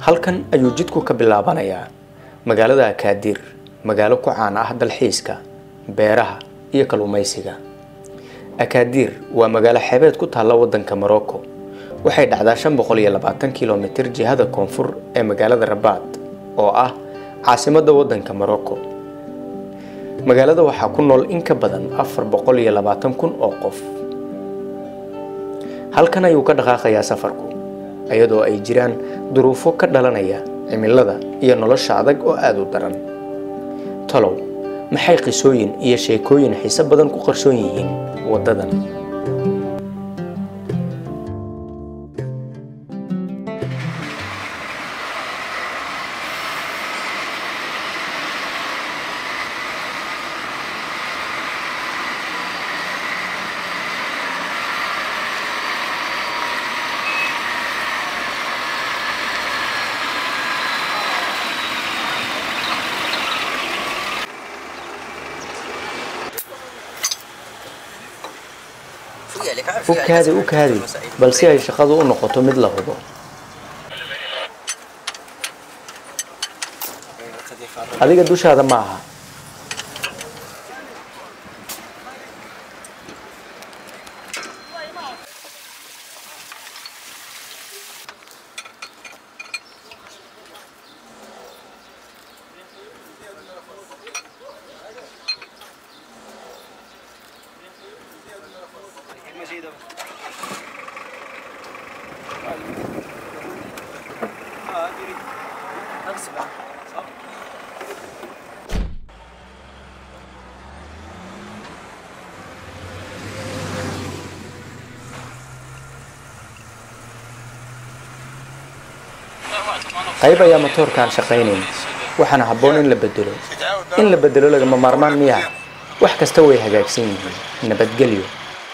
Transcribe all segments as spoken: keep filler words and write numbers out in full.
halkan ayuu jidku ka bilaabanayaa magaalada Akaadir magaalo ku caan ah dalxiiska beeraha iyo kalluumaysiga Akaadir waa magaalo xeebeed ku taalla wadanka Morocco waxay dhacdaa shan boqol iyo labaatan kiiloomitir jihada koonfur ee magaalada Rabat oo ah caasimadda wadanka Morocco magaalada waxaa ku nool in ka badan afar boqol iyo labaatan kun oo qof halkan ayuu ka dhaqaaqayaa safarku ayadoo ay jiraan duruufo ka dhalanaya cimilada iyo nolosha adag oo aad u daran talow maxay qisooyin iyo sheekooyin xiiso badan ku qarsoon yihiin wadadan وكهذه وكهذه بل سيها شقادو نقطة مد له هو هذه قدوش هذا معها qayb ayaa matoorkan shaqeynay waxana haboon in la bedelo in la bedelo laga maarmaan miya wax kasta way hagaagsan yihiin nabadgelyo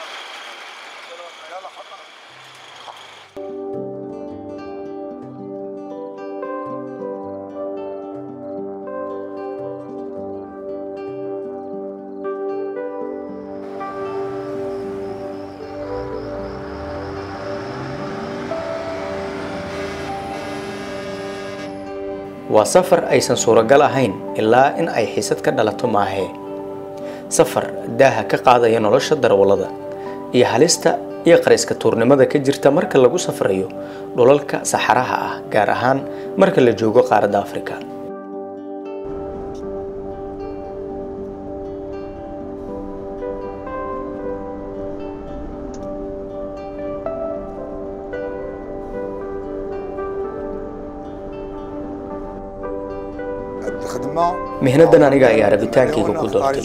وسفر أيسن صورة جلهين إلا إن أي حسد كدلته معه سفر ده كقاعدة ينولش الدر ولده يحلسته يقرأس كتورن ماذا كجرت مركل لجو سفريو دولالك سحرها جارهان مركل لجوجو قارة أفريقيا مهندنا أنا جاي عربيتان كي يقول دورتي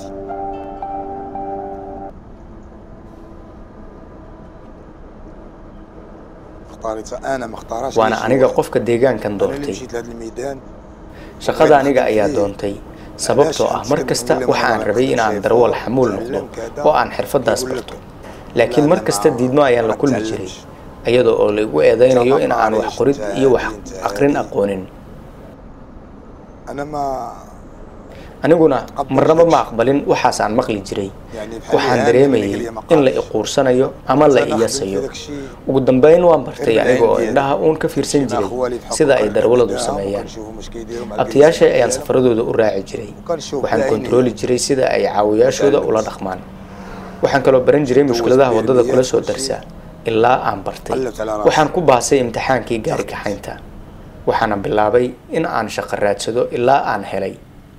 وأنا أنا جا قف كديجان كان دورتي شقدا أنا جا أيا دونتي سببته أمر كستا وحان ربينا عن درول حمول نقطه وعن حرفة داسبرتو لكن مركز تديد ما يلا كل مجري أيضا أولي وإذا يو إن عن وحقرد يوح أقرن أقونين أنا ما أنا قلنا مرة ما أقبلين وحاس عن مقلي جري وحان دريمي إن لا يقور سنة يو أما لا إياسيو وقدام باين وامبرتي يعني قو إنها أون كفير سن جري سيدا أي در ولدو سميان أبتياشي أيان سفردو دو راعي جري وحان كنترولي جري سيدا أي عاوياشو دا أولا دخمان وحان كلو برين جري مشكلة دا ودادا كل سو درسا إلا أمبرتي وحان كوباسي امتحان كي قاري كحينتا وحنا باللابي إن عن شقرات سدو إلا عن هلي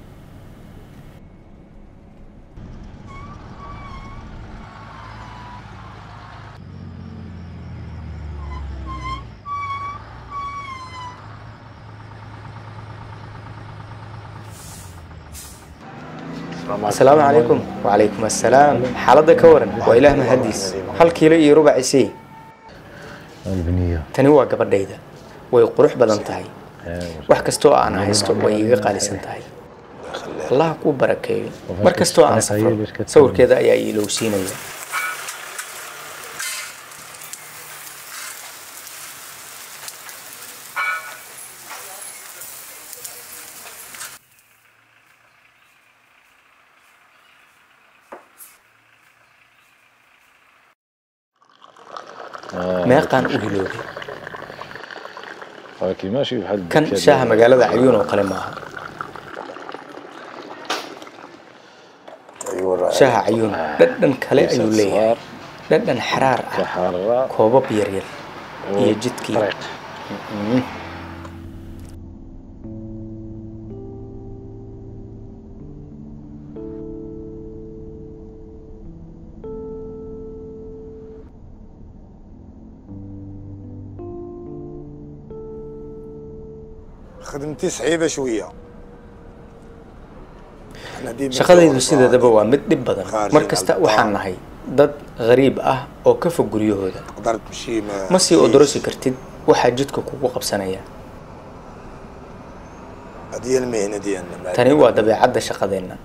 السلام عليكم وعليكم السلام حالة كورن وإله مهديس هل كيلو يربع سي تنوع قبل ديدا ويقرح بدن تاعي wax kasto aan haysto way iga qaalisan tahay Allah ku barakeeyo mar kasto aan safro sawirkeeda ayaa ii lowsiinaya meeqaan u hilooday kan shaaha magaalada cayuun oo kale maaha. shaaha cayuun dhadhan kale ayuu leeyahay, dhadhan xaraar ah, koobab yaryar iyo jidkii. خدمتي صعيبة شوية. shaqadaydu sideedaba waa mid dhib badan. markasta waxaan nahay dad qariib ah oo ka fog guryahooda. ma sii odorosi kartid waxaa jidka kugu qabsanaya. tani waa dabeecadda shaqadeenna.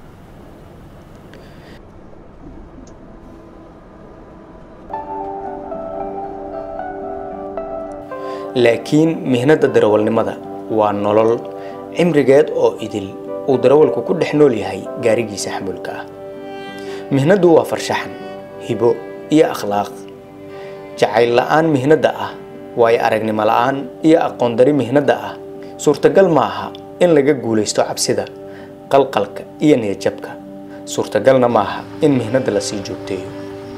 laakiin mihnada darawalnimada waa nolol cimrigeed oo idil uu darawalku ku dhex nool yahay gaarigiisa xamuulka ah. mihnadu waa farshaxan, hibo iyo akhlaaq. jacayl la'aan mihnada ah, waayo aragnimo la'aan iyo aqoon dari mihnada ah, suurtagal ma aha in laga guulaysto cabsida, qalqalka iyo niyadjabka. suurtagalna ma aha in mihnada la sii joogteeyo.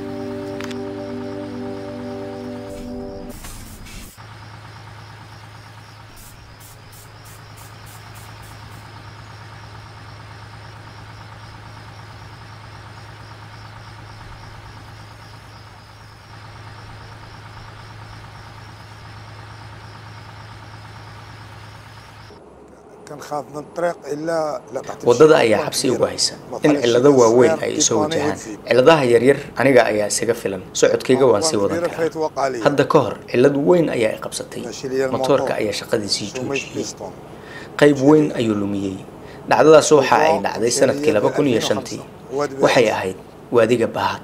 wadada ayaa xabsi ugu haysa in cilado waaweyn ay soo wajahaan. ciladaha yaryar aniga ayaa isaga filan, socodkayga waan sii wadan karaa. hadda ka hor cilad weyn ayaa i qabsatay, matoorka ayaa shaqadiisii joojiyey, qayb weyn ayuu lumiyey. dhacdadaas waxa ay dhacday sanadkii laba kun iyo shantii. waxay ahayd waadiga Bahad.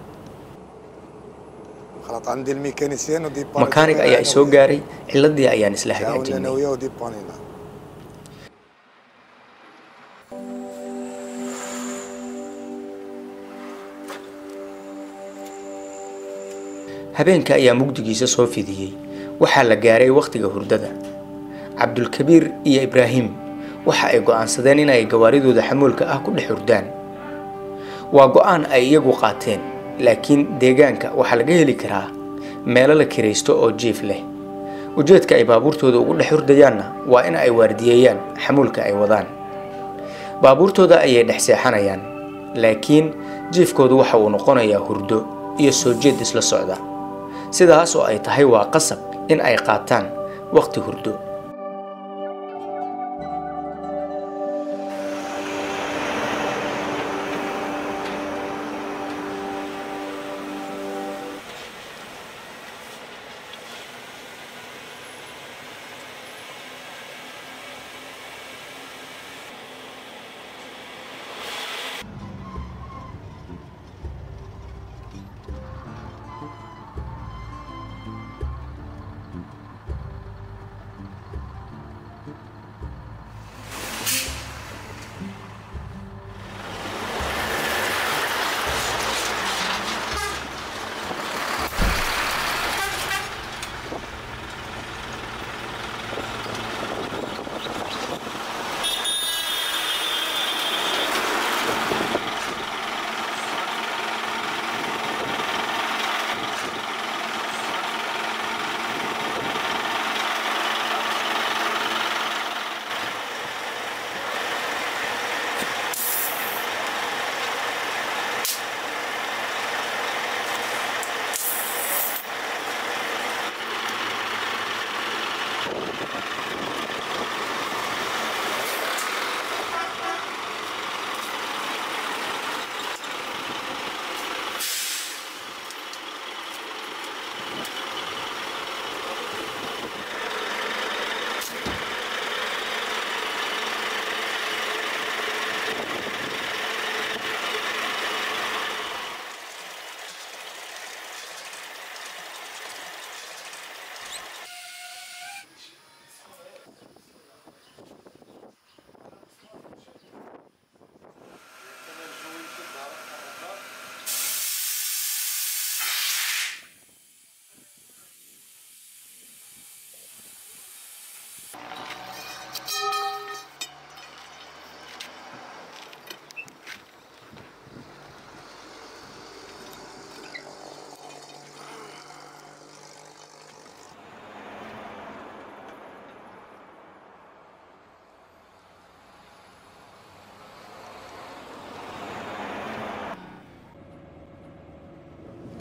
makaanig ayaa i soo gaaray, ciladii ayaan isla hagaajinay. habeenka ayaa mugdigiisa soo fidiyey. waxaa la gaaray waqtiga hurdada. cabdulkabiir iyo ibraahim waxa ay go'aansadeen in ay gawaaridooda xamuulka ah ku dhex hurdaan. waa go'aan ay iyagu qaateen, laakiin deegaanka waxaa laga heli karaa meelo la kiraysto oo jiif leh. ujeedka ay baabuurtooda ugu dhex hurdayaanna waa in ay waardiyeeyaan xamuulka ay wadaan. baabuurtooda ayay dhex seexanayaan, laakiin jiifkoodu waxa uu noqonayaa hurdo iyo soo jeed isla socda. sidaas oo ay tahay waa qasab in ay qaataan waqti hurdo.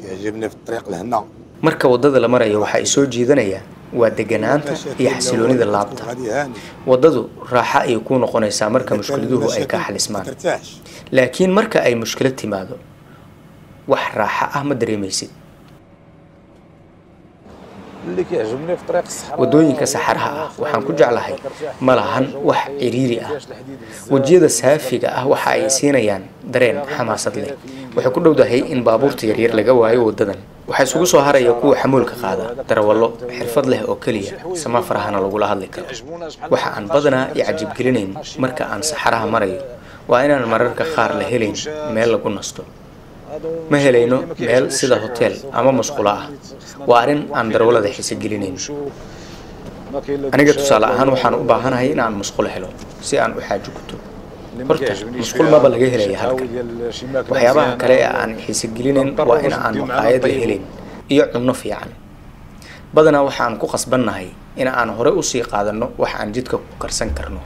marka wadada la marayo waxa ay soo jiidanaya waa deganaanta iyo xasiloonida laabta wadadu raaxa ay ku noqonaysaa marka mushkiladuhu ay ka xalismaan laakiin marka ay mushkilad timaado wax raaxa ah ma dareemaysid wadooyinka saxaraha ah waxaan ku jeclahay ma lahan wax ciriiri ah wajiyada saafiga ah waxa ay siinayaan dareen xamaasad leh waxay ku dhowdahay in baabuurta yaryar laga waayo wadadan waxa isugu soo haraya kuwa xamuulka qaada darawallo xirfad leh oo kaliya sama farahana lagula hadli karo waxa aan badanaa i cajib gelinayn marka aan saxaraha marayo waa inaan mararka qaar la helayn meel lagu nasto ma helayno meel sida hotel ama musqulo ah waa arrin aan darawalada xiise gelinayn aniga tusaale ahaan waxaan u baahanahay in aan musqulo helo si aan u xaajo guto horta musqul maba laga helaya halkan waxyaabaha kale ee aan xiise gelinayn waa in aan maqaayad la helayn iyo cunno fiican badanaa waxaan ku qasbannahay in aan hore usii qaadano wax aan jidka ku karsan karno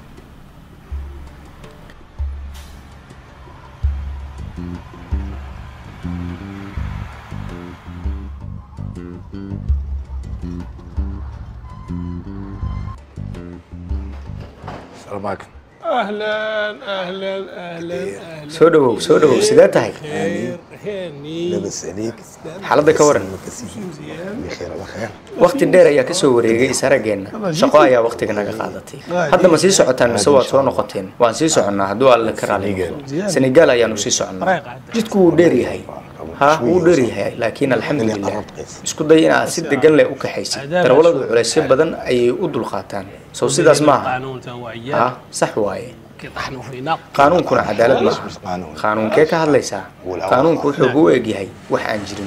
اهلا اهلا اهلا اهلا soo dhawow soo dhawow sidee tahay لاباس عليك xaaladda ka waran بخير على خير waqti dheer ayaa kasoo wareegay isarageenna shaqo ayaa waqtiga naga qaadatay hadda ma sii socotaan mise waad soo noqoteen waan sii soconnaa hadduu alle ka raali noqdo senegal ayaanu sii soconnaa jidku wuu dheer yahay ha wuu dheer yahay laakiin alxamdulilah isku day inaad si degan leh u kaxaysid darawaladu culaysyo badan ayay u dulqaataan sow sidaas maaha ha sax waaye نحن في نقد qaanuunkuna cadaalad maaha qaanuunkee ka hadlaysaa qaanuunku wuxuu u eg yahay wax aan jirin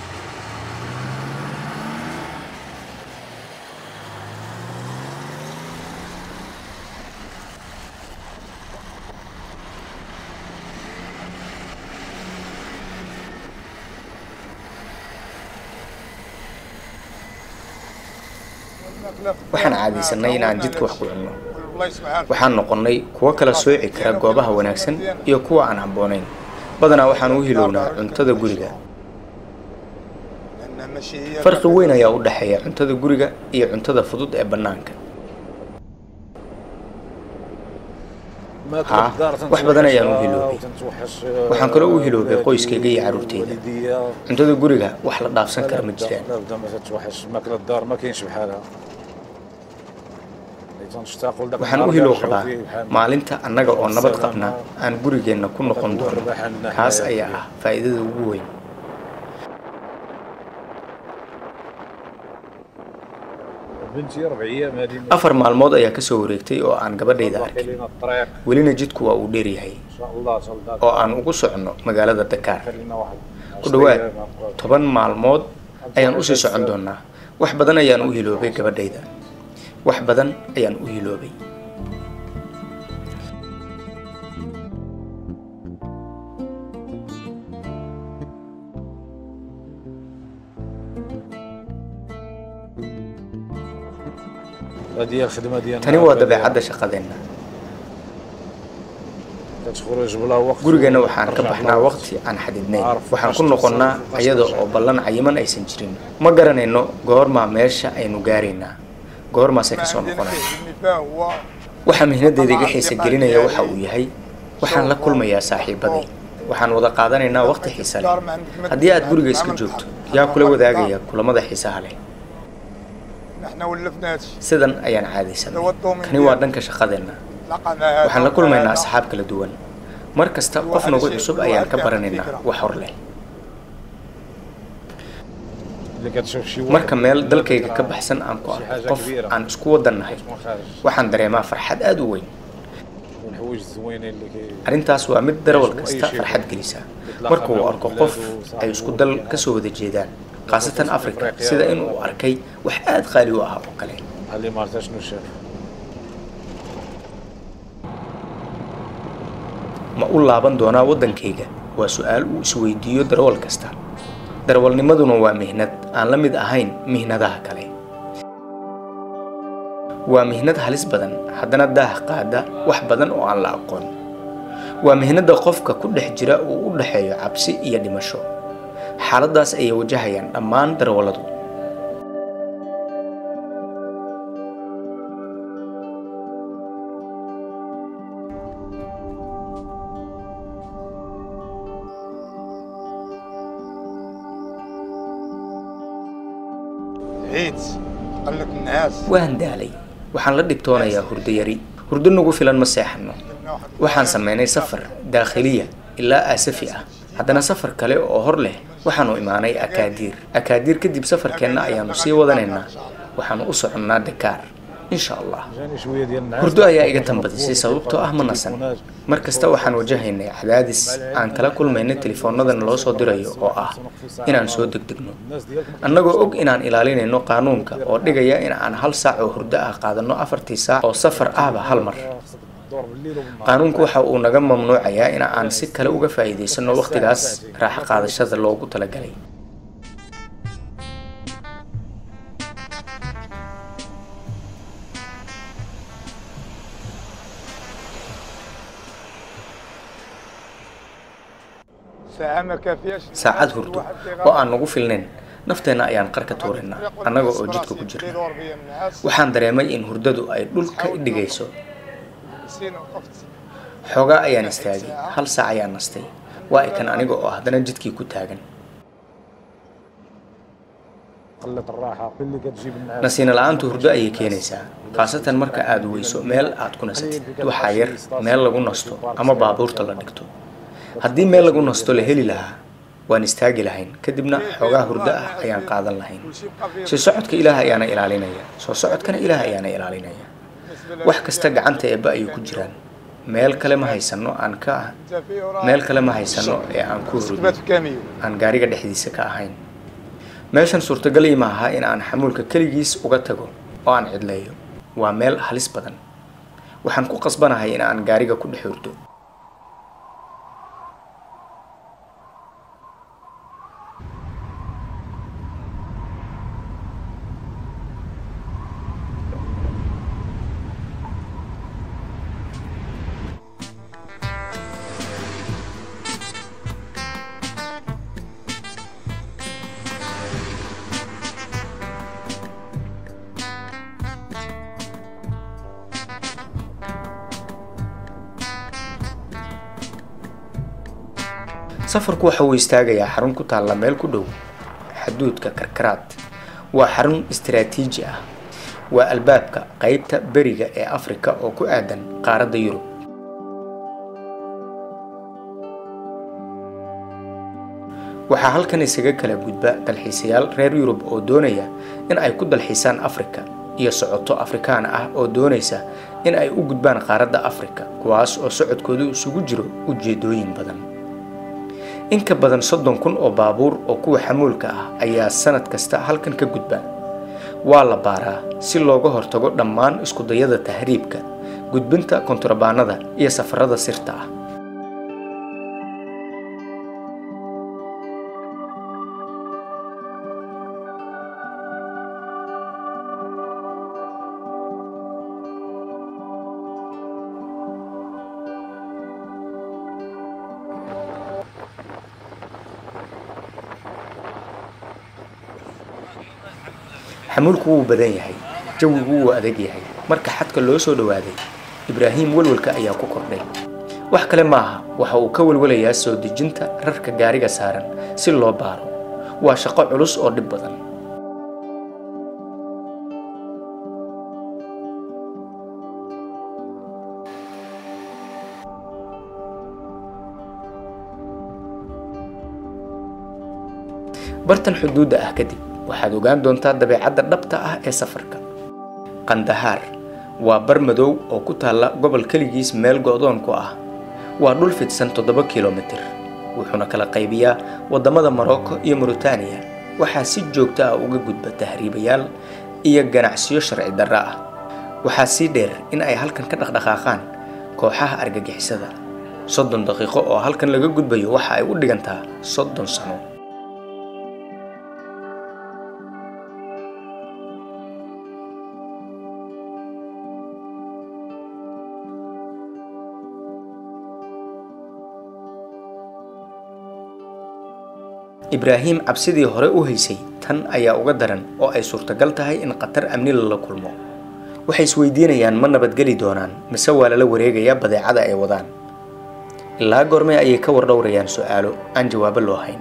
waxaan caadaysanay inaan jidka wax ku cunno waxaan noqonnay kuwo kala sooci kara goobaha wanaagsan iyo kuwa aan habboonayn badanaa waxaan u hilownaa cuntada guriga farqi weyn ayaa u dhexeeya cuntada guriga iyo cuntada fudud ee bannaanka haa wax badan ayaan u hiloobay waxaan kaloo u hiloobay qoyskayga iyo carruurteyda cuntada guriga wax la dhaafsan kara ma jiraan waxaan u hilow qabaa maalinta annaga oo nabad qabna aan gurigeenna ku noqon doono kaas ayaa ah faa'iidada ugu weyn afar maalmood ayaa kasoo wareegtay oo aan gabadhayda arkin welina jidku waa uu dheer yahay oo aan ugu soconno magaalada Dakar ku dhawaad toban maalmood ayaan usii socon doonaa wax badan ayaan u hiloobay gabadhayda wax badan ayaan u hiloobay tani waa dabeecadda shaqadeenna gurigeenna waxaan ka baxnaa waqti aan xadidnayn waxaan ku noqonnaa iyada oo ballan cayiman aysan jirin ma garanayno goormaa meesha aynu gaaraynaa goormaasay ka soo noqonaya waxa mihnadeyda iga xiisa gelinaya waxa uu yahay waxaan la kulmayaa saaxiibaday waxaan wada qaadanaynaa waqti xiisa leh haddii aad guriga iska joogto yaa kula wadaagaya kulamada xiisaha leh sidan ayaan caadaysanay kani waa dhanka shaqadeenna waxaan la kulmaynaa asxaab kala duwan mar kasta qof nagu cusub ayaan ka baranaynaa wax hor leh marka meel dalkayga ka baxsan aan ku arko qof aan isku wadannahay waxaan dareemaa farxad aad u weyn arrintaas waa mid darawal kasta farxad gelisa marka uu arko qof ay isku dal ka soo wada jeedaan khaasatan Afrika sida in uu arkay wax aad qaali u ah oo kale ma u laaban doonaa wadankayga waa su'aal uu isweydiiyo darawal kasta darawalnimaduna waa mihnad aan la mid ahayn mihnadaha kale waa mihnad halis badan haddana daah qaada wax badan oo aan la aqoon waa mihnada qofka ku dhex jira uu u dhaxeeyo cabsi iyo dhimasho xaaladaas ayay wajahayaan dhammaan darawalladu. waan daalay, waxaan la dhibtoonayaa hurdo yari. hurdo nagu filan ma seexanno. waxaan sameynay safar daakhiliya ilaa aasafi ah, haddana safar kale oo hor leh waxaanu imaanay akaadiir. akaadiir kadib safarkeenna ayaanu sii wadanaynaa, waxaanu u soconnaa Dakar insha allah. hurdo ayaa iga tambadisay sababtoo ah ma nasan. mar kasta waxaan wajahaynay cadaadis aan kala kulmaynay telefoonadana loo soo dirayo oo ah inaan soo degdegno, annagoo og inaan ilaalinayno qaanuunka oo dhigaya in aan hal saac oo hurdo ah qaadanno afartii saac oo safar ahba hal mar. qaanuunku waxa uu naga mamnuucayaa in aan si kale uga faa'iidaysano waqtigaas raaxo qaadashada loogu talagalay. saacad hurdo oo aan nagu filnayn nafteenna ayaan qarka tuuraynaa annaga oo jidka ku jirna. waxaan dareemay in hurdadu ay dhulka i dhigayso. xoogaa ayaan istaagay, hal saac ayaan nastay. waa ikan aniga oo haddana jidkii ku taagan. nasiina la'aantu hurdo ayay keenaysaa, khaasatan marka aad weyso meel aad ku nasatid. waxaa yar meel lagu nasto ama baabuurta la dhigto. haddii meel lagu nasto la heli lahaa waan istaagi lahayn, kadibna xoogaa hurdo ah ayaan qaadan lahayn. soo socodka ilaah ayaana ilaalinaya, soo socodkana ilaah ayaana ilaalinaya. wax kasta gacanta eebba ayay ku jiraan. meel kale ma haysano aan ka meel kale ma haysano ee aan ku hurudno aan gaariga dhexdiisa ka ahayn. meeshan suurtagalay ma aha in aan xamuulka keligiis uga tago oo aan cidleeyo. waa meel halis badan. waxaan ku qasbanahay in aan gaariga ku dhex hurdo. safarku waxa uu istaagayaa xarun ku taalla meel ku dhow xuduudka Karkaraad. waa xarun istiraatiiji ah. waa albaabka qaybta beriga ee Afrika oo ku aadan qaaradda Yurub. waxaa halkan isaga kala gudba dalxiisayaal reer Yurub oo doonaya in ay ku dalxiisaan Afrika, iyo socoto Afrikaan ah oo doonaysa in ay u gudbaan qaaradda Afrika, kuwaas oo socodkoodu isugu jiro ujeedooyin badan. in ka badan soddon kun oo baabuur oo kuwa xamuulka ah ayaa sanad kasta halkan ka gudba. waa la baaraa si looga hortago dhammaan isku dayada tahriibka, gudbinta kontrabaanada iyo safarada sirta ah. xamuulku wuu badan yahay, jawigu wuu adag yahay. marka xadka loo soo dhawaaday, Ibraahim walwalka ayaa ku kordhay. wax kale maaha, waxa uu ka walwalayaa soo dejinta rarka gaariga saaran si loo baaro. waa shaqo culus oo dhib badan. bartan xuduudda ah kadib waxaad ogaan doontaa dabeecadda dhabta ah ee safarka. Qandahar waa bar madow oo ku taalla gobol kaligiis meel go'doon ku ah. waa dhul fidsan toddoba kiiloomitir, wuxuuna kala qaybiyaa wadamada Morocco iyo Mauritania. waxaa si joogto ah uga gudba tahriibayaal iyo ganacsiyo sharci darro ah. waxaa sii dheer in ay halkan ka dhaqdhaqaaqaan kooxaha argagixisada. soddon daqiiqo oo halkan laga gudbayo waxa ay u dhigantaa soddon sano. ibraahim cabsidii hore u haysay tan ayaa uga daran oo ay suurtagal tahay in qatar amni lala kulmo waxay isweydiinayaan ma nabadgeli doonaan mise waa lala wareegayaa badeecada ay wadaan ilaa goormee ayay ka wardhowrayaan su'aalo aan jawaabo loo hayn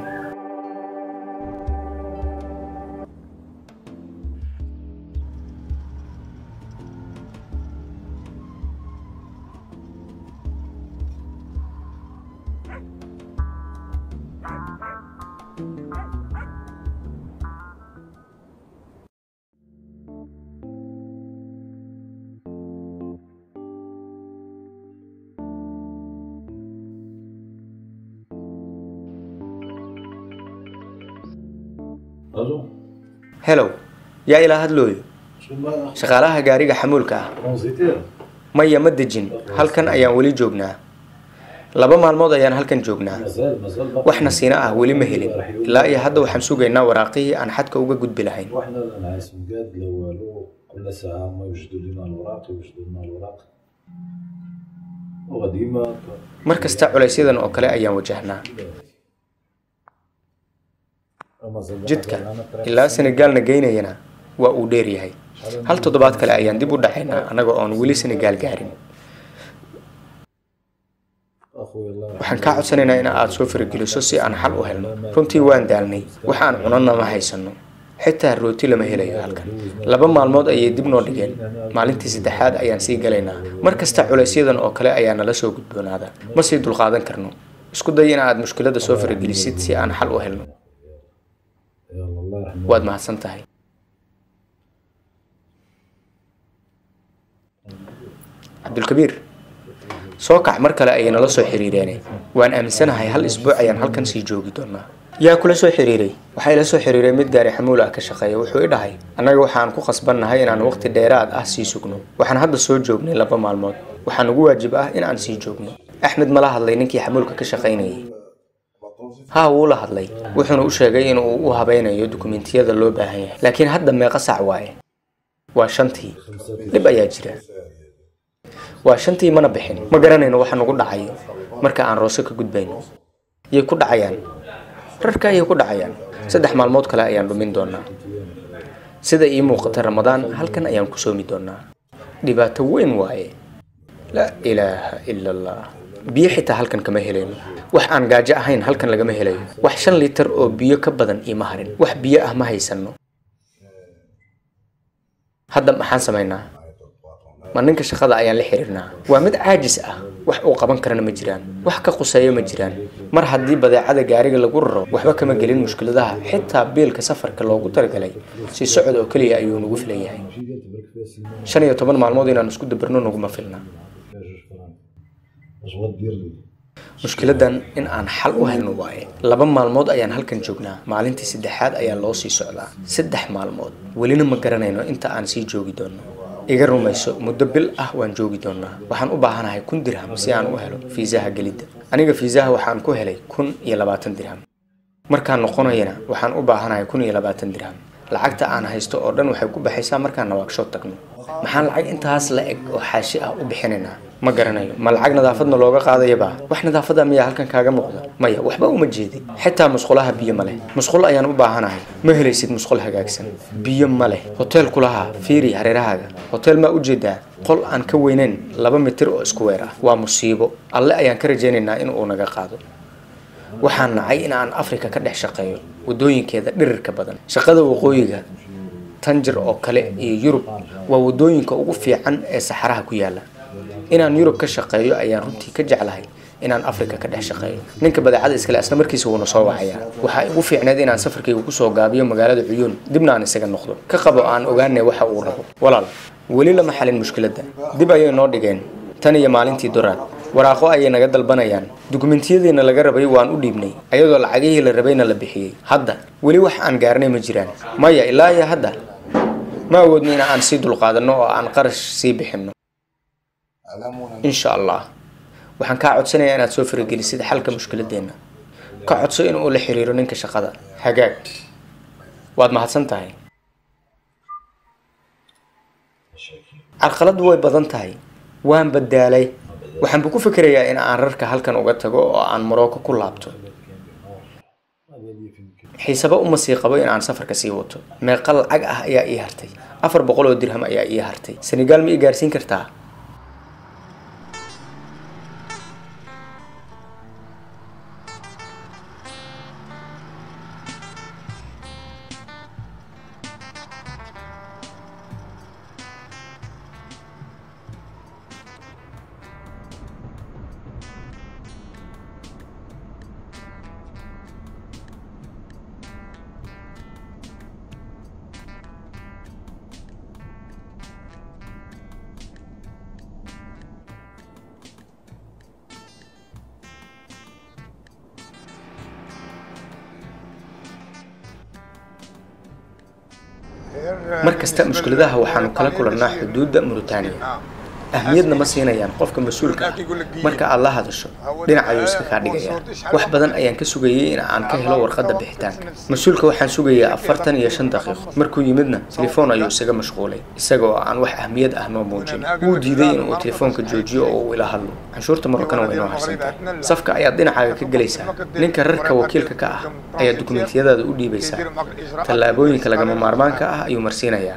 الو hellow yaa ilaa hadlooyo شو ما shaqaalaha gaariga xamuulka ah ترانزيتير maya ma dejin halkan ayaan weli joognaa laba maalmood ayaan halkan joognaa مازال مازال باقي. waxna siina ah weli ma helin ilaa iyo hadda waxaan sugaynaa waraaqihii aan xadka uga gudbi lahayn واحنا نعيس مقاد لو والو كل ساعة ما يوجدوا لنا الوراق يوجدوا لنا الوراق وقديمة mar kasta culaysyadan oo kale ayaan wajahnaa jidka ilaa Senegalna geynayana waa uu dheer yahay hal toddobaad kale ayaan dib u dhacaynaa anaga oon weli Senegal gaarin أخوي الله waxaan ka codsanaynaa in aad soo farageliso si aan xal u helno runtii waan daalnay waxaan cunana ma haysano xitaa rooti lama helayo halkan laba maalmood ayay dib noo dhigeen maalintii saddexaad ayaan sii galaynaa mar kasta culaysyadan oo kale ayaa nala soo gudboonaada ma sii dulqaadan karno isku day in aad mushkiladda soo faragelisid si aan xal u helno يلا الله يرحمه waad mahadsan tahay cabdulkabiir soo kac mar kale ayay nala soo xiriireen waan aaminsanahay hal isbuuc ayaan halkan sii joogi doonaa yaa kula soo xiriiray waxay la soo xiriireen mid gaari xamuul ah ka shaqeeya wuxuu i dhahay annaga waxaan ku khasbannahay inaan waqti dheeraad ah sii sugno waxaan hadda soo joognay laba maalmood waxaan ugu waajib ah in aan sii joogno axmed mala hadlay ninkii xamuulka ka shaqaynayay ها wuu la hadlay wuxuuna u sheegay in uu u habaynayo dukumentiyada loo baahan yahay laakiin hadda meeqa sac waaye waa shantii dib ayaa jira waa shantii mana bixin ma garanayno waxa nagu dhacayo marka aan roose ka gudbayno yay ku dhacayaan rarka ayay ku dhacayaan saddex maalmood kale ayaan dhumin doonaa sida ii muuqata ramadaan halkan ayaan ku soomi doonaa dhibaato weyn waaye laa ilaaha ila allah biyo xitaa halkan kama helayno wax aan gaajo ahayn halkan lagama helayo wax shan litir oo biyo ka badan iima harin wax biyo ah ma haysano hadda maxaan samaynaa ma ninka shaqada ayaan la xiriirnaa waa mid caajis ah wax uu qaban karana ma jiraan wax ka quseeyo ma jiraan mar haddii badeecada gaariga lagu raro waxba kama gelin mushkiladaha xitaa biilka safarka loogu talagalay si socod oo keliya ayuu nagu filan yahay shan iyo toban maalmood inaan isku dabarno naguma filna mushkiladan in aan xal u helno waaye laba maalmood ayaan halkan joognaa maalintii saddexaad ayaa loo sii socdaa saddex maalmood welina ma garanayno inta aan sii joogi doono iga rumayso muddo bil ah waan joogi doonaa waxaan u baahanahay kun dirham si aan u helo fiisaha gelidda aniga fiisaha waxaan ku helay kun iyo labaatan dirham markaan noqonayana waxaan u baahanahay kun iyo labaatan dirham lacagta aan haysto oo dhan waxay ku baxaysaa markaan nawaagshood tagno maxaan lacag intaas la eg oo xaashi ah u bixinaynaa ma garanayo ma lacag nadaafadna looga qaadayaba wax nadaafada miyaa halkan kaaga muuqda maya waxba uma jeedin xitaa musqulaha biyo ma leh musqul ayaan u baahanahay ma helaysid musqul hagaagsan biyo ma leh hotel kulaha fiiri hareerahaaga hotel ma u jeedaa qol aan ka weynayn laba mitir oo isku weer ah waa musiibo alle ayaan ka rajaynaynaa in uu naga qaado waxaan nacay in aan afrika ka dhex shaqeeyo wadooyinkeeda dhirirka badan shaqada waqooyiga tanjir oo kale iyo yurub waa wadooyinka ugu fiican ee saxaraha ku yaala inaan yurub ka shaqeeyo ayaan runtii ka jeclahay inaan afrika ka dhex shaqeeyo ninka badeecada iskale asna markiisa wuuna soo wacayaa waxaa igu fiicneed inaan safarkayga kusoo gaabiyo magaalada cuyuun dibna aan isaga noqdo ka qabo aan ogaanay waxa uu rabo walaal weli lama xalin mushkiladda dib ayay noo dhigeen tan iyo maalintii doraad waraaqo ayay naga dalbanayaan dukumentiyadiina laga rabay waan u dhiibnay ayadoo lacagihii la rabayna la bixiyey hadda weli wax aan gaarnay ma jiraan maya ilaa iyo hadda ma awoodno in aan sii dulqaadanno oo aan qarash sii bixinno insha allah waxaan kaa codsanayaa inaad soo faragelisid xalka mushkiladeenna ka codso in uu la xiriiro ninka shaqada hagaag waad mahadsan tahay carqaladdu way badan tahay waan badaalay waxaan ku fikirayaa in aan rarka halkan uga tago oo aan Morocco ku laabto xiisaba uma sii qabo in aan safarka sii wato meeqa lacag ah ayaa ii hartay afar boqol oo dirham ayaa ii hartay Senegal ma ii gaarsiin kartaa markasta mushkiladaha waxaanu kala kulannaa xuduudda Mauritania ahmiyadna ma siinayaan qofka mas'uulka marka aad la hadasho dhinac ayuu iska ka dhigayaa wax badan ayaan ka sugayay in aan ka helo warqadda bixitaanka mas'uulka waxaan sugayaa afartan iyo shan daqiiqo markuu yimidna telefoon ayuu isaga mashquulay isagoo aan wax ahmiyad ah noo muujin wuu diiday inuu telefoonka joojiyo oo uu ila hadlo canshuurta Moroccan way noo harsantaa safka ayaad dhinacaaga ka galaysaa ninka rarka wakiilka ka ah ayaa dukumentiyadaada u dhiibaysaa tallaabooyinka lagama maarmaanka ah ayuu marsiinayaa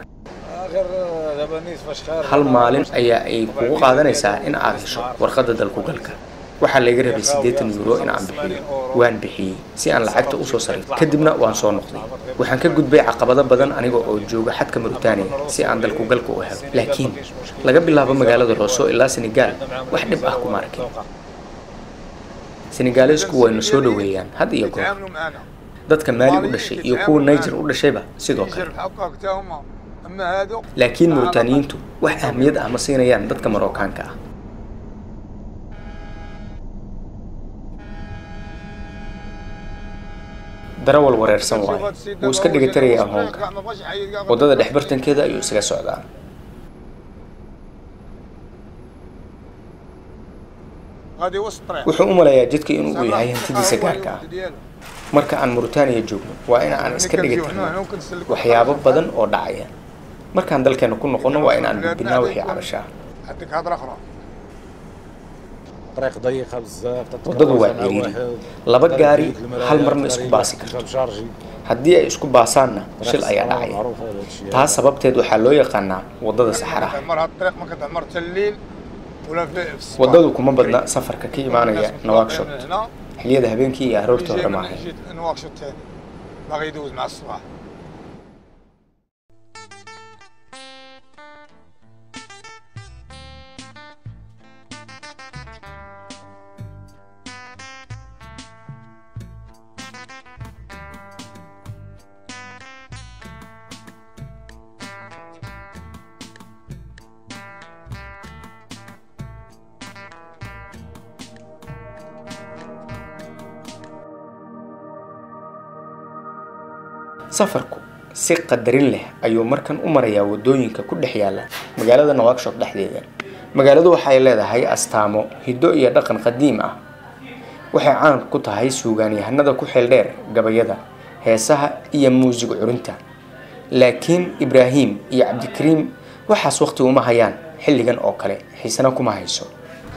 hal maalin ayaa ay kugu qaadanaysaa in aad hesho warqadda dalku galka waxaa laga rabay siddeetan euro in aan bixiyo waan bixiyay si aan lacagta u soo sarifto kadibna waan soo noqday waxaan ka gudbay caqabado badan aniga oo jooga xadka Mauritania si aan dalku galka u helo laakiin laga bilaabo magaalada Rosso ilaa Senegal wax dhib ah kuma arkin Senegalesku wayna soo dhaweeyaan had iyo goor dadka Mali u dhashay iyo kuwa Niger u dhashayba sidoo kale laakiin Mauritaniyiintu wax ahmiyad ah ma siinayaan dadka Marookaanka ah darawal wareersan waay wuu iska dhigatarayaa hoonka wadada dhexbartankeeda ayuu isaga socdaa wuxuu u malayaa jidka inuu yahay hantidiisa gaarka ah marka aan Mauritania joogno waa in aan iska dhigatarno waxyaabo badan oo dhacaya markaan dalkeena ku noqono waa in aan gudbinaa wixii cabashaa wadadu waa ciriiri laba gaari hal marna isku baasi karto haddii ay isku baasaanna shil ayaa dhacaya taas sababteed waxaa loo yaqaanaa wadada saxaraha wadadu kuma badna safarka ka imaanaya Nouakchott xilliyada habeenkii iyo aroortii hore ma ahayn safarku si qadarin leh ayuu markan u marayaa wadooyinka ku dhex yaala magaalada Nouakchott dhexdeeda magaaladu waxay leedahay astaamo hiddo iyo dhaqan qadiim ah waxay caan ku tahay suugaanyahanada ku xeel dheer gabayada heesaha iyo muusig curinta laakiin Ibrahim iyo Cabdikariim waxaas waqti uma hayaan xilligan oo kale xiisana kuma hayso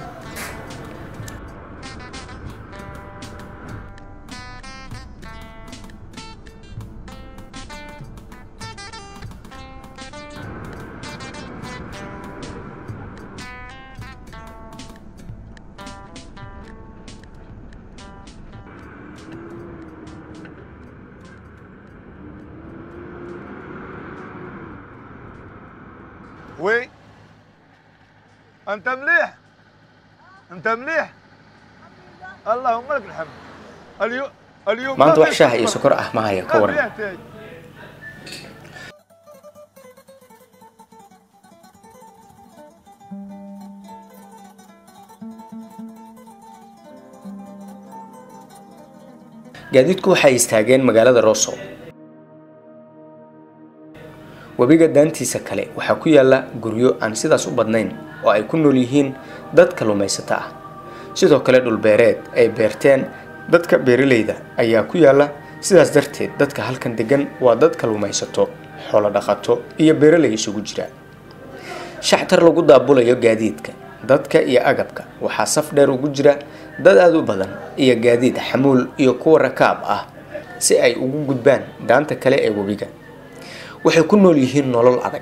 وي انت مليح انت مليح اللهم لك الحمد اليوم اليوم ما انت وحشاه iyo sokor ah ma haya ka waran gaadiidku waxay istaageen magaalada Rosso wabiga daantiisa kale waxa ku yaala guryo aan sidaas u badnayn oo ay ku nool yihiin dad kaluumaysata ah sidoo kale dhul beereed ay beerteen dadka beeraleyda ayaa ku yaala sidaas darteed dadka halkan degan waa dad kaluumaysato xoolo dhaqato iyo beeraley isugu jira shactar lagu daabulayo gaadiidka dadka iyo agabka waxa saf dheer ugu jira dad aad u badan iyo gaadiid xamuul iyo kuwa rakaab ah si ay ugu gudbaan daanta kale ee webiga. waxay ku nool yihiin nolol adag.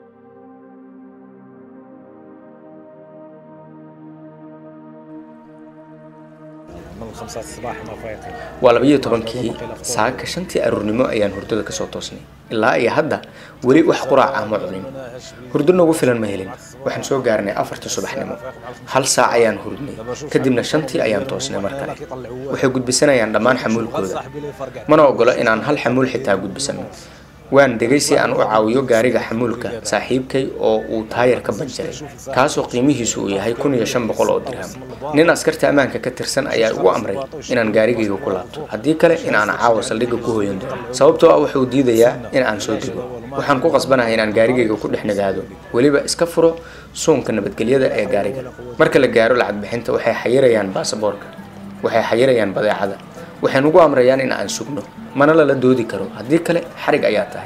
waa labiyo tobankii saaka shantii aroornimo ayaan hurdada kasoo toosnay. ilaa iyo hadda weli wax quraac ah ma cunin. hurdo nagu filan ma helin. waxaan soo gaarnay afartii subaxnimo. hal saac ayaan hurdnay, kadibna shantii ayaan toosnay mar kale. waxay gudbisanayaan dhammaan xamuulkooda, mana ogolo inaan hal xamuul xitaa gudbisano. waan degay si aan u caawiyo gaariga xamuulka saaxiibkay oo uu taayar ka banjaray, kaasoo qiimihiisu uu yahay kun iyo shan boqol oo dirham. nin askarta ammaanka ka tirsan ayaa igu amray inaan gaarigayga ku laabto, haddii kale in aan caawa saldhigga ku hoyan doono, sababtoo ah wuxuu diidayaa in aan soo dego. waxaan ku qasbanahay inaan gaarigayga ku dhex nagaado, weliba iska furo suunka nabadgelyada ee gaariga. marka la gaaro lacag bixinta, waxay xayirayaan baasaboorka, waxay xayirayaan badeecada, waxay nagu amrayaan in aan sugno, mana lala doodi karo, haddii kale xarig ayaa tahay.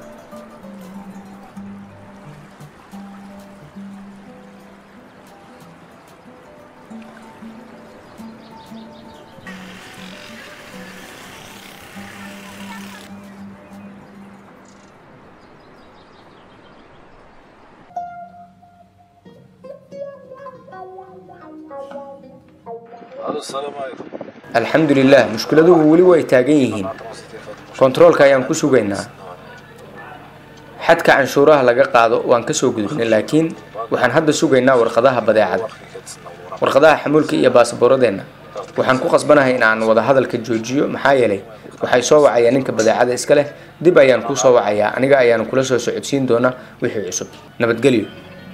alxamdulilah, mushkiladuhu weli way taagan yihiin. kontaroolka ayaan ku sugaynaa. xadka canshuuraha laga qaado waan kasoo gudubnay, laakiin waxaan hadda sugaynaa warqadaha badeecada, warqadaha xamuulka iyo baasaboorradeenna. waxaan ku qasbanahay in aan wada hadalka joojiyo, maxaa yeelay waxay soo wacayaan ninka badeecada iska leh. dib ayaan kuu soo wacayaa, aniga ayaan kula soo socodsiin doonaa wixii cusub. nabadgelyo.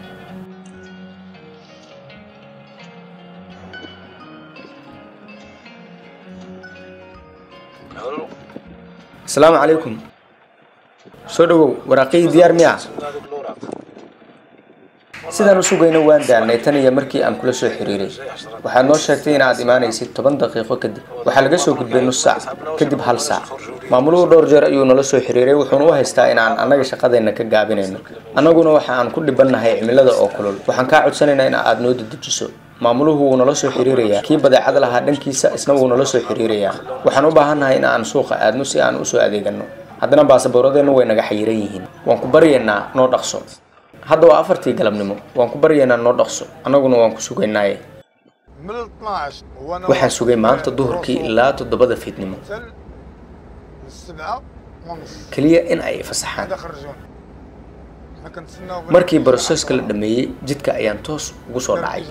السلام عليكم. soo dhawow, waraaqihii diyaar miya? sidaan u sugayna waan daalnay tan iyo markii aan kula soo xiriiray. waxaad noo sheegtay in aad imaanaysid toban daqiiqo kadib. waxaa laga soo gudbay nus saac, kadib hal saac. maamuluhu dhowr jeer ayuu nala soo xiriiray, wuxuuna u haystaa in aan annaga shaqadeenna ka gaabinayno. annaguna waxa aan ku dhibannahay cimilada oo kulul. waxaan kaa codsanaynaa in aad noo dedejiso. maamuluhu wuu nala soo xiriirayaa, kii badeecada lahaa dhankiisa isna wuu nala soo xiriirayaa. waxaan u baahannahay in aan suuqa aadno si aan usoo adeegano. haddana baasaboorradeennu way naga xayiran yihiin. waan ku baryaynaa noo dhaqso. hadda waa afartii galabnimo. waan ku baryaynaa noo dhaqso, annaguna waan ku sugaynaaye. waxaan sugay maanta duhurkii ilaa toddobada fiidnimo, keliya in ay fasaxaan. markii broseska la dhameeyey, jidka ayaan toos ugu soo dhacay.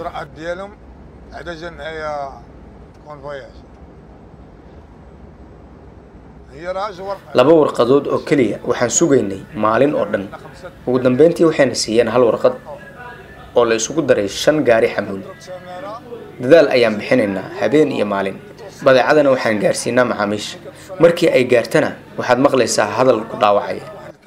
laba warqadood oo keliya waxaan sugaynay maalin oo dhan. ugu dambeyntii waxayna siiyeen hal warqad oo la isugu daray shan gaari xamuul. dadaal ayaan bixinaynaa habeen iyo maalin. badeecadana waxaan gaarsiinaa macaamiisha. markii ay gaartana waxaad maqlaysaa hadal ku dhaawacaya.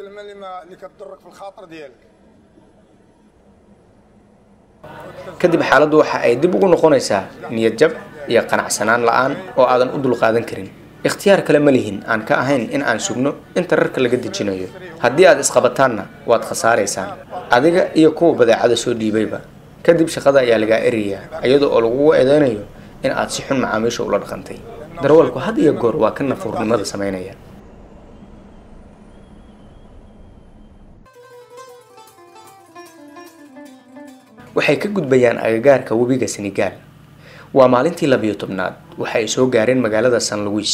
kadib xaaladdu waxa ay dib ugu noqonaysaa niyad jab iyo qanacsanaan la'aan oo aadan u dulqaadan karin. ikhtiyaar kale ma lihin aan ka ahayn in aan sugno inta rarka laga dejinayo. haddii aad isqabataanna waad khasaaraysaan, adiga iyo kuwa badeecada soo dhiibayba. kadib shaqada ayaa lagaa erayaa, iyada oo lagugu eedeynayo in aad si xun macaamiisha ula dhaqantay. darawalku had iyo goor waa ka nafuurnimada samaynaya. waxay ka gudbayaan agagaarka webiga Senegal. waa maalintii labiyo tobnaad. waxa ay soo gaareen magaalada San Luis.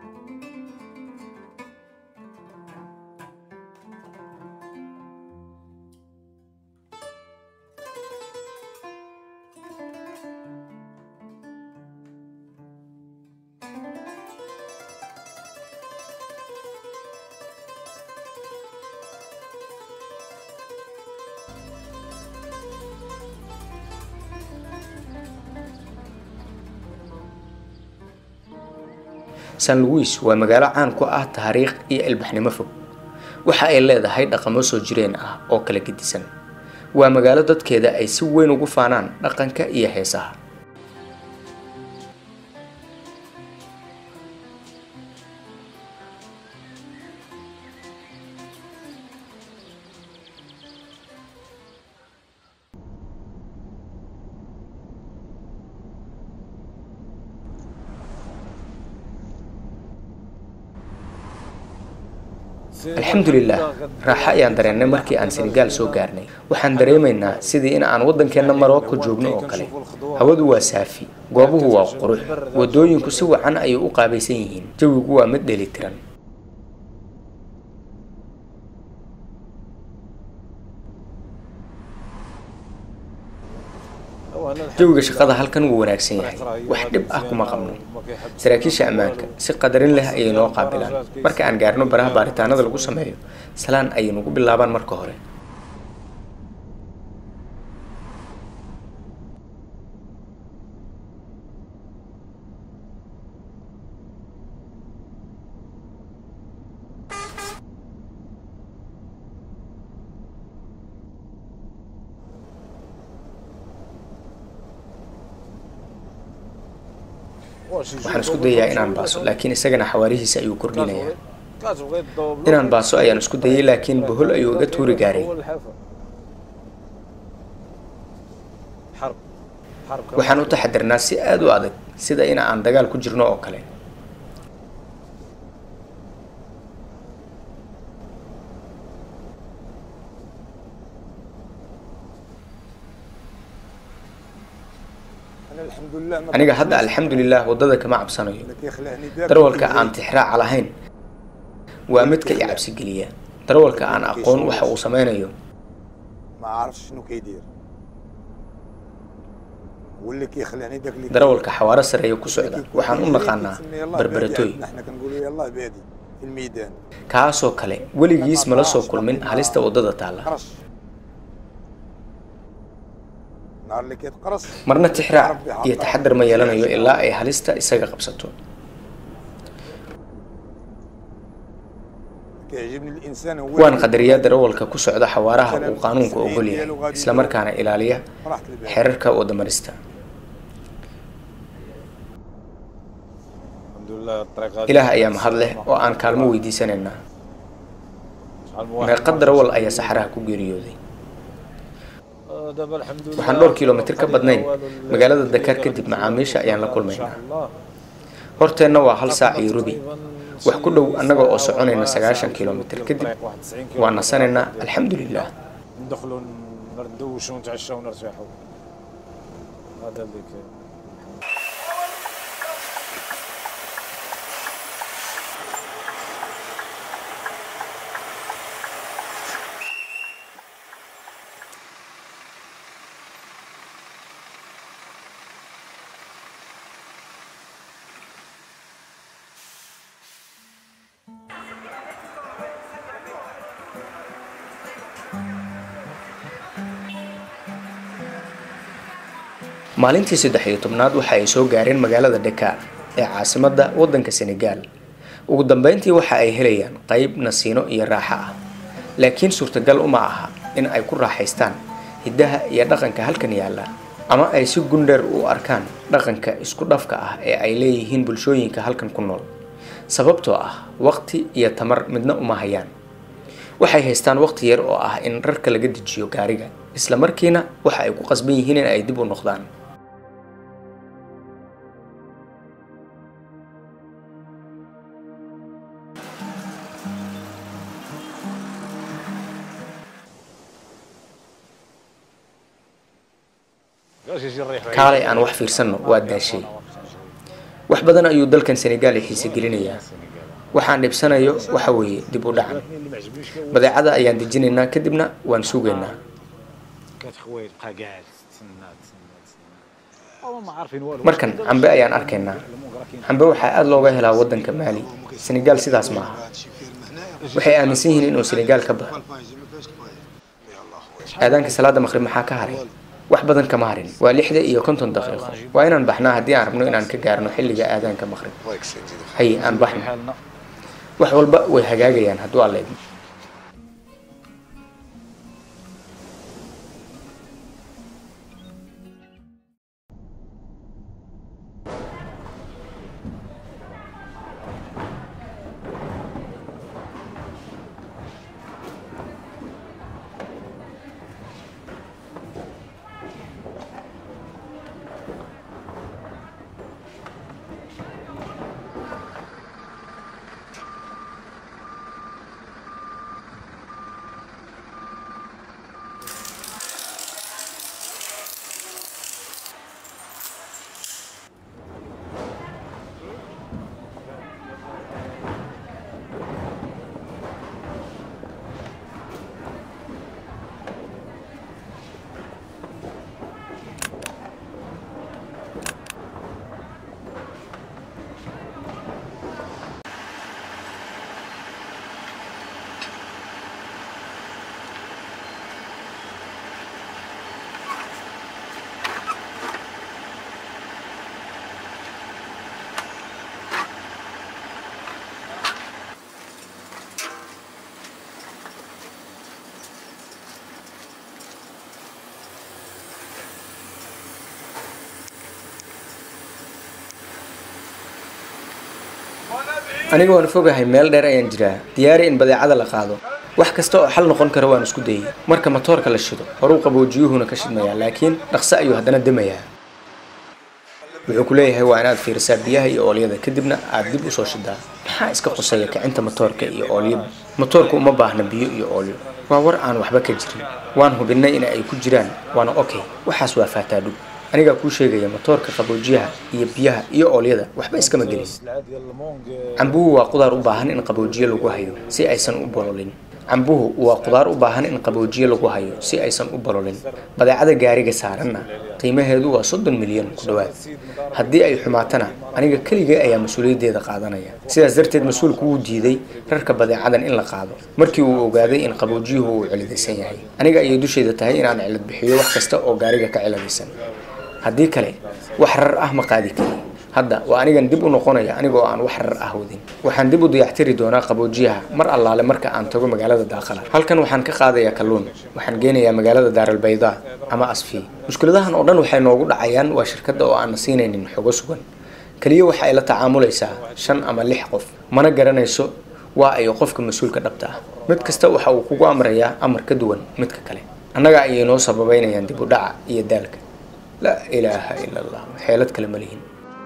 San Luis waa magaalo caan ku ah taariikh iyo ilbaxnimo fog. waxa ay leedahay dhaqamo soo jireen ah oo kala gedisan. waa magaalo dadkeeda ay si weyn ugu faanaan dhaqanka iyo heesaha. alxamdulilah raaxa ayaan dareennay markii aan senegaal soo gaarnay waxaan dareemaynaa sidii in aan waddankeenna marocco joogno oo kale hawadu waa saafi goobuhu waa qurux waddooyinku si wacan ayay u qaabaysan yihiin jawigu waa mid dheelitiran jawiga shaqada halkan wuu wanaagsan yahay wax dhib ah kuma qabno saraakiisha ammaanka si qadarin leh ayay noo qaabilaan marka aan gaarno baraha baaritaanada lagu sameeyo salaan ayay nagu bilaabaan marka hore waxaan isku dayaa inaan baaso laakiin isagana xawaarihiisa ayuu kordhinayaa inaan baaso ayaan isku dayay laakiin bohol ayuu iga tuuri gaaray waxaan u taxadirnaa si aad u adag sida in aan dagaal ku jirno oo kale aniga hadda alxamdulilah waddada kama cabsanayo darawalka aan tixraaca lahayn waa midka i cabsi geliya darawalka aan aqoon waxa uu sameynayo darawalka xawaaro sareeya ku socda waxaan u naqaanaa barbaratooy kaasoo kale weligiis mala soo kulmin halista waddada taalla marna tixraac iyo taxadar ma yeelanayo ilaa ay halista isaga qabsato waan qadariyaa darawalka ku socda xawaaraha uu qaanuunku ogol yahay isla markaana ilaaliya xeerarka wadamarista ilaah ayaa mahad leh oo aan kaalmo weydiisanaynaa meeqa darawal ayaa saxaraha ku geeriyooday waxaan dhowr kilomitir ka badnayn magaalada Dakar kadib macaamiisha ayaan la kulmaynaa horteenna waa hal saac iyo rubi wax ku dhow annaga oo soconayna sagaashan kilomitir kadib waa nasanaynaa alxamdulilah maalintii saddex iyo tobnaad waxa ay soo gaareen magaalada Dakar ee caasimadda waddanka Senegal ugu dambeyntii waxa ay helayaan qayb nasiino iyo raaxo ah laakiin suurtagal uma aha in ay ku raaxaystaan hidaha iyo dhaqanka halkan yaala ama ay si gundheer u arkaan dhaqanka isku dhafka ah ee ay leeyihiin bulshooyinka halkan ku nool sababtoo ah waqti iyo tamar midna uma hayaan waxay haystaan waqti yar oo ah in rarka laga dejiyo gaariga isla markiina waxa ay ku qasban yihiin in ay dib u noqdaan kaalay aan wax fiirsano waa daashay wax badan ayuu dalkan Senegal xiise gelinayaa waxaan dhibsanayo waxa weeye dib u dhacan badeecada ayaan dejinaynaa kadibna waan suugaynaa markan cambe ayaan arkaynaa cambe waxaa aad looga helaa waddanka Mali Senegal sidaas maaha waxay aaminsan yihiin inuu Senegal ka baxo aadaanka salaada maqrib maxaa ka haray wax badan kama harin waa lixda iyo konton daqiiqo waa inaan baxnaa haddii aan rabno inaan ka gaarno xilliga aadaanka maqrib hay aan baxno wax walba way hagaagayaan hadduu alla idmo aniga waan fogahay meel dheer ayaan jiraa diyaari in badeecada la qaado wax kasta oo xal noqon kara waan isku dayay marka matoorka la shido horu qaboojiyuhuna ka shidmaya laakiin dhaqso ayuu haddana damayaa wuxuu ku leeyahay waa inaad fiirisaa biyaha iyo oolyada kadibna aad dib u soo shidaa maxaa iska qosaya kicinta matoorka iyo oolyada matoorku uma baahna biyo iyo oolyo waa war aan waxba ka jirin waan hubinay in ay ku jiraan waana okay waxaas waa faataadhu aniga ku sheegaya matoorka qaboojiyaha iyo biyaha iyo oolyada waxba iskama gelin cambuhu waa qudaar u baahan in qaboojiye lagu hayo si aysan u bololin cambuhu waa qudaar u baahan in qaboojiye lagu hayo si aysan u bololin badeecada gaariga saaranna qiimaheedu waa soddon milyan ku dhawaad haddii ay xumaatana aniga kaliya ayaa mas'uuliyaddeeda qaadanaya sidaas darteed mas'uulku wuu diiday rarka badeecadan in la qaado markii uu ogaaday in qaboojiyuhu uu ciladaysan yahay aniga ayay dusheeda tahay inaan cilad bixiyo wax kasta oo gaariga ka ciladaysan haddii kale wax rar ah ma qaadi kari hadda waa anigan dib u noqonaya anigoo aan wax rar ah wadin waxaan dib u dayactiri doonaa qaboojiyaha mar allaale marka aan tago magaalada daaqala halkan waxaan ka qaadayaa kalluun waxaan geenayaa magaalada daaralbaydaa ama asfi mushkiladahan oo dhan waxay noogu dhacayaan waa shirkadda oo aan siinaynin xogo sugan kaliya waxa ay la tacaamulaysaa shan ama lix qof mana garanayso waa ay qofka mas'uulka dhabta ah mid kasta waxa uu kugu amrayaa amar ka duwan midka kale annaga ayay noo sababaynayaan dib u dhaca iyo daalka la ilaaha illa allah xeelad kale ma lihin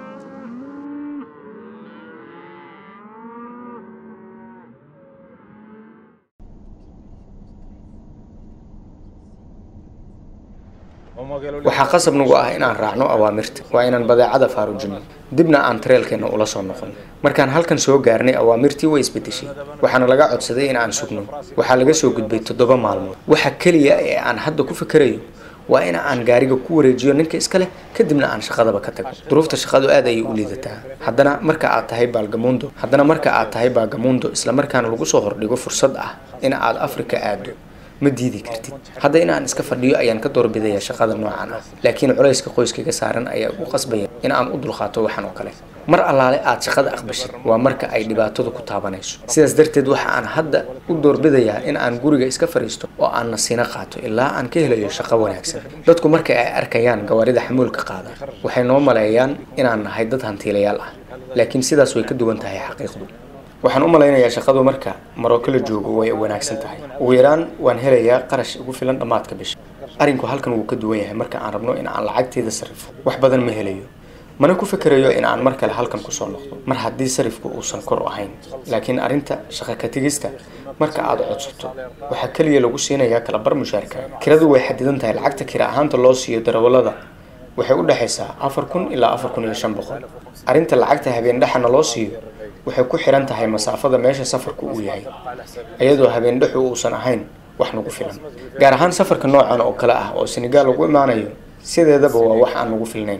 waxaa qasab nagu ah inaan raacno awaamirta waa inaan badeecada faarujino dibna aan tareelkeena ula soo noqon markaan halkan soo gaarnay awaamirtii way isbedeshay waxaana laga codsaday in aan sugno waxaa laga soo gudbay toddoba maalmood waxa kaliya ee aan hadda ku fikirayo waa in aan gaariga ku wareejiyo ninka iska leh kadibna aan shaqadaba ka tago duruufta shaqadu aad ayay u liidataa haddana marka aad tahay baalgamuundo haddana marka aad tahay baagamuundo isla markaana lagu soo hordhigo fursad ah in aad afrika aado ma diidi kartid hadda in aan iska fadhiyo ayaan ka doorbidaya shaqada noocan ah laakiin culayska qoyskayga saaran ayaa ugu qasbaya in aan u dulqaato waxan oo kale mar allaale aad shaqada aqbashid waa marka ay dhibaatadu ku taabanayso sidaas darteed waxa aan hadda u doorbidayaa in aan guriga iska fariisto oo aan nasiino qaato ilaa aan ka helayo shaqo wanaagsan dadku marka ay arkayaan gawaarida xamuulka qaada waxay noo maleeyaan inaan nahay dad hantiilayaal ah laakiin sidaas way ka duwan tahay xaqiiqdu waxaan u malaynayaa shaqadu marka Maroko la joogo way wanaagsan tahay ugu yaraan waan helayaa qarash ugu filan dhamaadka bisha arinku halkan wuu ka duwan yahay marka aan rabno in aan lacagteeda sarrifo wax badan ma helayo mana ku fikirayo in aan mar kale halkan ku soo noqdo mar haddii sarifku uusan kor u ahayn laakiin arinta shaqo ka tagista marka aad codsato waxa kaliya lagu siinayaa kala bar mushaarka kiradu way xadidan tahay lacagta kira ahaanta loo siiyo darawalada waxay u dhaxaysaa afar kun ilaa afar kun iyo shan boqol arinta lacagta habeen dhaxana loo siiyo waxay ku xiran tahay masaafada meesha safarku uu yahay iyadoo habeen dhaxu uusan ahayn wax nagu filan gaar ahaan safarka noocan oo kale ah oo Senegal ugu imaanayo sideedaba waa wax aan nagu filnayn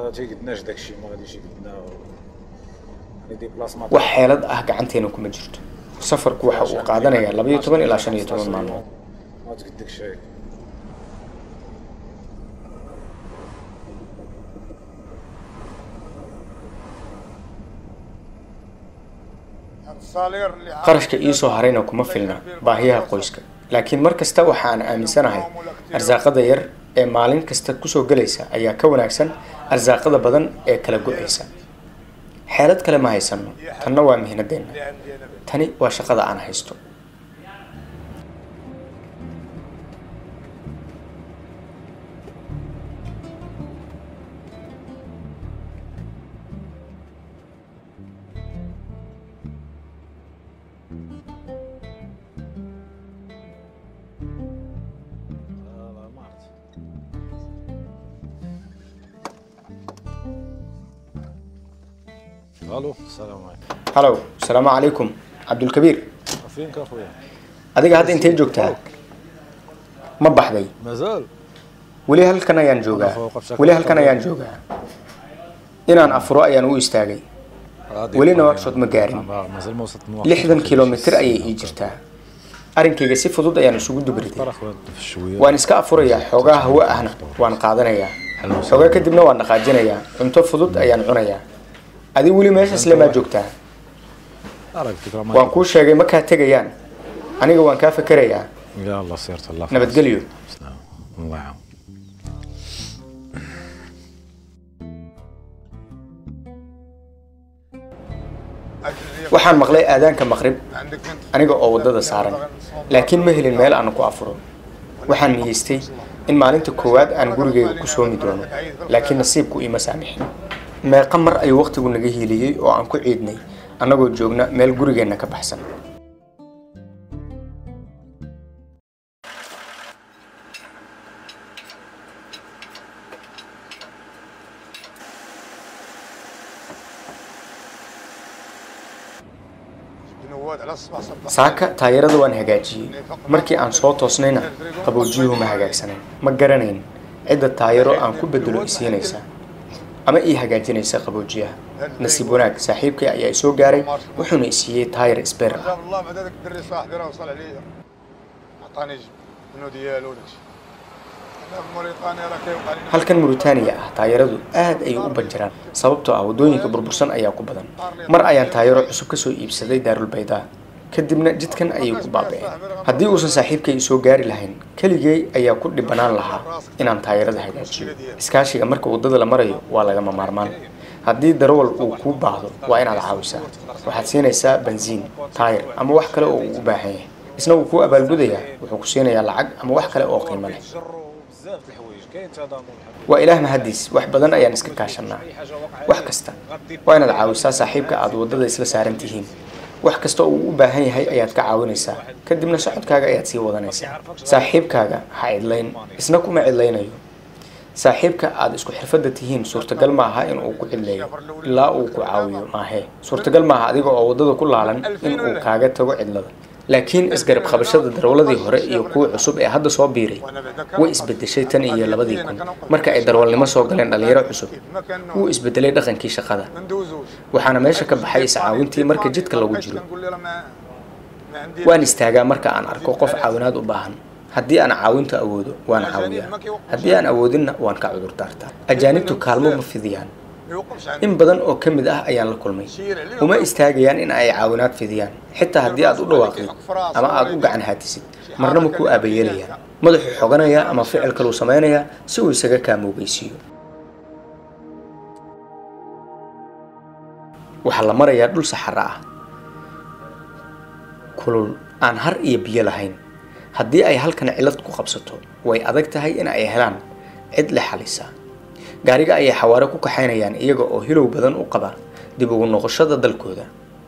wax xeelad ah gacanteena kuma jirto safarku waxa uu qaadanayaa laba iyo toban ilaa shan iyo toban maalmood qarashka ii soo harayna kuma filna baahiyaha qoyska laakiin mar kasta waxaan aaminsanahay arsaaqada yar ee maalin kasta ku soo galaysa ayaa ka wanaagsan arsaaqada badan ee kala go'aysa xeelad kale ma haysano tanna waa mihnadeena tani waa shaqada aan haysto الو السلام عليكم هلو السلام عليكم عبد الكبير فينك اخويا adiga hadda intee joogtaa ma baxday مازال wali halkan ayaan joogaa wali halkan ayaan joogaa inaan afro ayaan u istaagay walina workshop ma gaarin مازال ما وصلت lixdan kilomitir ayay ii jirtaa arinkayga si fudud ayaan isugu dubriday waan iska afurayaa xoogaa hawo ahna waan qaadanayaa xoogaa kadibna waan dhaqaajinayaa cunto fudud ayaan cunayaa adi wali meeshaas lama joogtaa waan ku sheegay ma ka tagayaan aniga waan ka fakarayaa يا الله سيرت الله nabadgelyo الله يعاون waxaan maqlay aadaanka maqrib aniga oo waddada saaran laakiin ma helin meel aan ku afuro waxaan niyeystay in maalinta koowaad aan gurigeyga ku soomi doono laakiin nasiibku ima saamixin meeqa mar ayuu waqtigu naga hiiliyey oo aan ku ciidnay annagoo joogna meel gurigeenna ka baxsan saaka taayirada waan hagaajiyey markii aan soo toosnayna qaboojiyuhu ma hagaagsanin ma garanayn cidda taayiro aan ku bedelo isiinaysa ama ii hagaajinaysa qaboojiyaha nasiib wanaag saaxiibkay ayaa soo gaaray wuxuuna i siiyey taayir isbeer ah halkan Mauritania ah taayiradu aad ay u banjiraan sababtoo ah wadooyinka burbursan ayaa ku badan mar ayaan taayiro cusub ka soo iibsaday Daarul Baydaa kadibna jidkan ayay ku baaba'een haddii uusan saaxiibkay soo gaari lahayn kaligay ayaa ku dhibanaan lahaa inaan taayirada hagaajiyo iskaashiga marka wadada la marayo waa lagama maarmaan haddii darawal uu ku baahdo waa inaad caawisaa waxaad siinaysaa benziin taayir ama wax kale oo uu u baahan yahay isna wuu ku abaalgudayaa wuxuu ku siinayaa lacag ama wax kale oo qiimo leh waa ilaah mahadiis wax badan ayaan iska kaashanaa wax kasta waa inaad caawisaa saaxiibka aad wadada isla saaran tihiin wax kasta oo uu u baahan yahay ayaad ka caawinaysaa kadibna socodkaaga ayaad sii wadanaysaa saaxiibkaaga ha cidlayn isna kuma cidlaynayo saaxiibka aad isku xirfadda tihiin suurtagal ma aha in uu ku cidleeyo ilaa uu ku caawiyo maahe suurtagal ma aha adiga oo wadada ku laalan in uu kaaga tago cidlada laakiin isgarab qabashada darwaladii hore iyo kuwa cusub ee hadda soo biiray way isbedeshay tan iyo labadii kun marka ay darwalnimo soo galeen dhalinyaro cusub wuu isbedelay dhaqankii shaqada waxaana meesha ka baxay iscaawintii marka jidka lagu jiro waan istaagaa marka aan arko qof caawinaad u baahan haddii aan caawinta awoodo waan caawiyaa haddii aan awoodinna waan ka cudur daartaa ajaanibtu kaalmo ma fidiyaan in badan oo ka mid ah ayaan la kulmay uma istaagayaan in ay caawinaad fidiyaan xitaa haddii aad u dhawaaqdid ama aad u gacan haatisid marna ma ku aabayeelayaan madaxuu xoganaya ama ficil kaluu samaynayaa si uu isaga kaamoogeysiiyo waxaa la marayaa dhul saxara ah kulul aan har iyo biyo lahayn haddii ay halkan cilad ku qabsato way adag tahay in ay helaan cid la xalisa gaariga ayay xawaare ku kaxaynayaan iyaga oo hilow badan u qaba dib ugu noqoshada dalkooda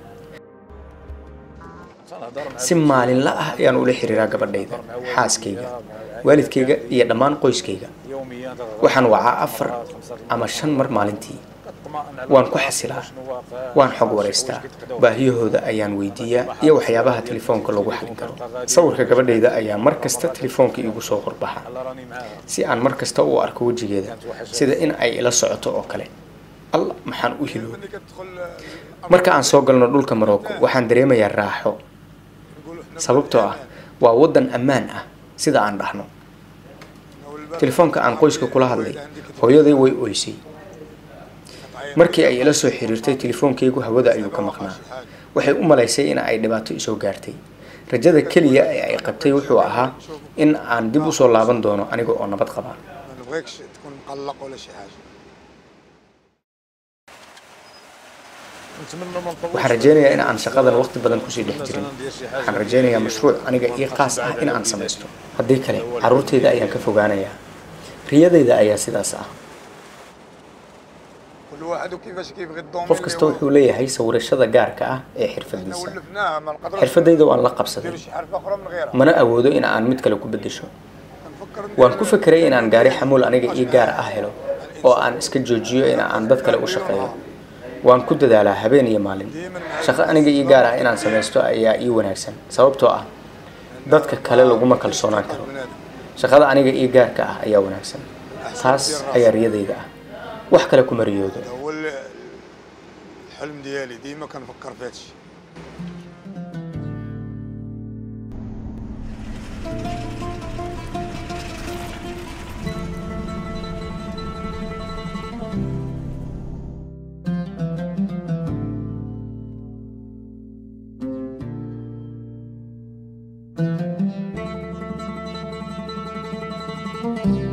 si maalinla ah ayaan ula xiriiraa gabadhayda xaaskayga waalidkayga iyo dhammaan qoyskayga waxaan wacaa afar ama shan mar maalintii waan ku xasilaa waan xog wareystaa baahiyahooda ayaan weydiiyaa iyo waxyaabaha telefoonka lagu xalin karo sawirka gabadhayda ayaa mar kasta telefoonka iigu soo qorbaxa si aan mar kasta u arko wejigeeda sida in ay ila socoto oo kale alla maxaan u hilo marka aan soo galno dhulka Morocco waxaan dareemayaa raaxo sababtoo ah waa wadan ammaan ah sida aan dhahno telefoonka aan qoyska kula hadlay hooyaday way oysay markii ay ila soo xiriirtay telefoonkaygu hawada ayuu ka maqnaa waxay u malaysay in ay dhibaato isoo gaartay rajada kaliya ee ay qabtay wuxuu ahaa in aan dib u soo laaban doono aniga oo nabad qaba waxaan rajaynayaa in aan shaqadan waqti badan kusii dhex jirin waxaan rajaynayaa mashruuc aniga ii qaas ah in aan samaysto haddii kale carruurtayda ayaan ka fogaanayaa riyadayda ayaa sidaas ah qof kasta wuxuu leeyahay sawirashada gaarka ah ee xirfadiisa xirfadayda waan la qabsaday mana awoodo in aan mid kale ku bedesho waan ku fekeray in aan gaari xamuul aniga ii gaar ah helo oo aan iska joojiyo in aan dad kale u shaqeeyo waan ku dadaalaa habeen iyo maalin shaqo aniga ii gaar ah inaan samaysto ayaa ii wanaagsan sababtoo ah dadka kale laguma kalsoonaan karo shaqada aniga ii gaarka ah ayaa wanaagsan taas ayaa riyadayda ah wax kale kuma riyoodo الحلم ديالي ديما كنفكر في هادشي Thank you.